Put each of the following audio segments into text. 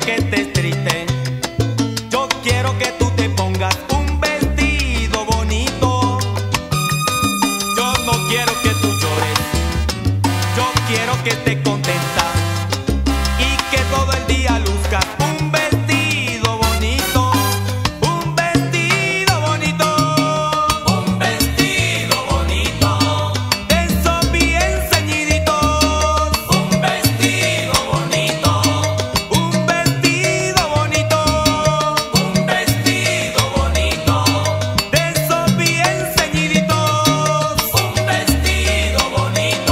que estés triste. Yo quiero que tú te pongas un vestido bonito. Yo no quiero que tú llores. Yo quiero que estés contenta y que todo el día luzcas un vestido bonito. Un vestido bonito. Un vestido bonito. De esos bien ceñiditos. Un vestido bonito. Un vestido bonito. Un vestido bonito. De esos bien ceñiditos. Un vestido bonito.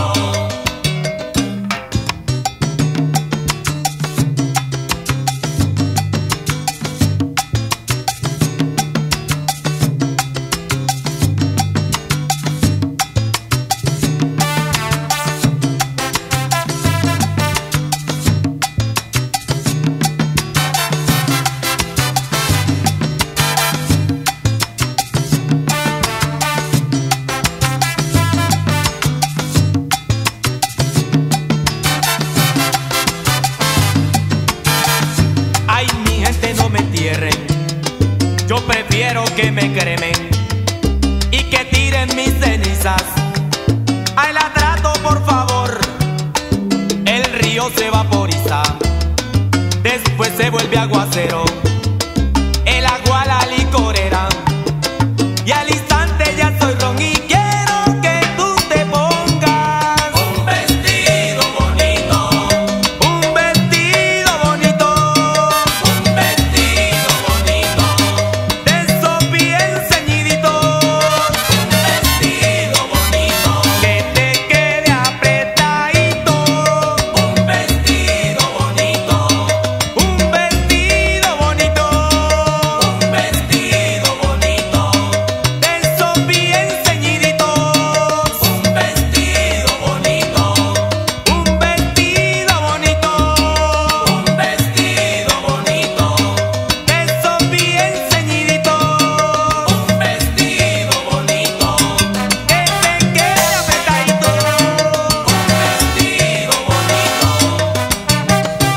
Ay, mi gente, no me entierren. Yo prefiero que me cremen y que tiren mis cenizas. Ay, la trato, por favor. El río se vaporiza, después se vuelve aguacero. El agua la licorera y al instante ya soy ron. Y quiero que tú te pongas un vestido bonito. Un vestido bonito. Un vestido bonito. De esos bien ceñiditos. Un vestido bonito. Que te quede apretadito. Un vestido bonito. Un vestido bonito. Un vestido bonito. De esos bien ceñiditos. Un vestido bonito. Un vestido bonito. Un vestido bonito. De esos bien ceñiditos. Un vestido bonito. Que te quede apretadito. Un vestido bonito.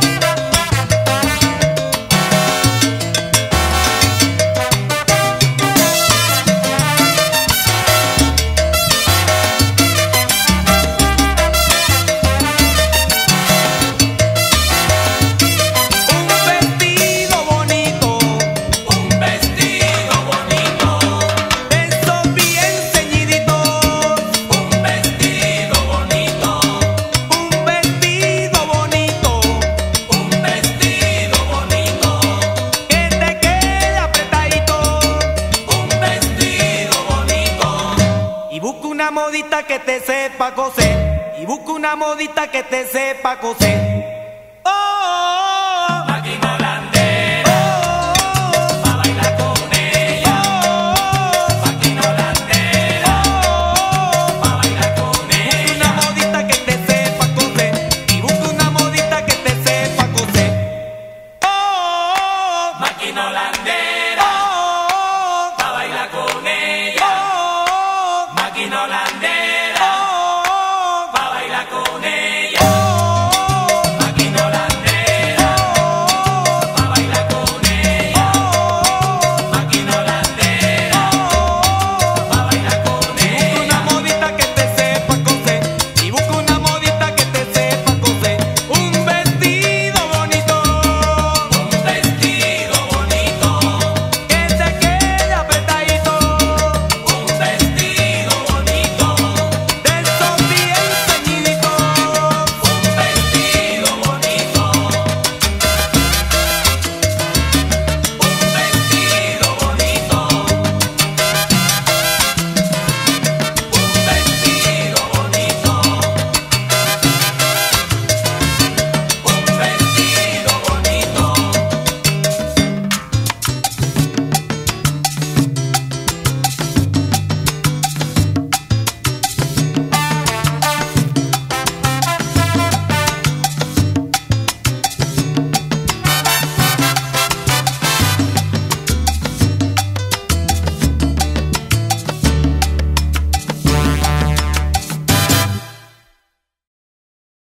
Un vestido bonito. Un vestido bonito. De esos bien ceñiditos. Un vestido bonito. Un vestido bonito. Un vestido bonito. Que te quede apretadito. Un vestido bonito. Y busca una modita que te sepa coser. Y busca una modita que te sepa coser. Oh, máquina holandera. Oh, pa' bailar con ella. Oh, máquina holandera. Oh, pa' bailar con ella. Busca una modita que te sepa coser. Y busca una modita que te sepa coser. Oh, máquina holandera. Oh, pa' bailar con ella. Oh, máquina holandera.